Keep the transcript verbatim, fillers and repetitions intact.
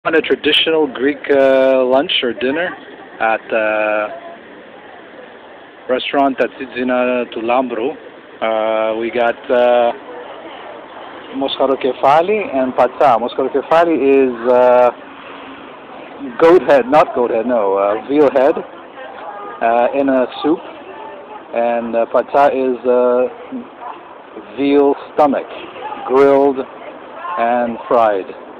On a traditional Greek uh, lunch or dinner at uh, restaurant Tatsitsina Tulambru. Uh, we got uh, moskarokephali and patsa. Moskarokephali is uh, goat head, not goat head, no, uh, veal head uh, in a soup, and uh, patsa is uh, veal stomach, grilled and fried.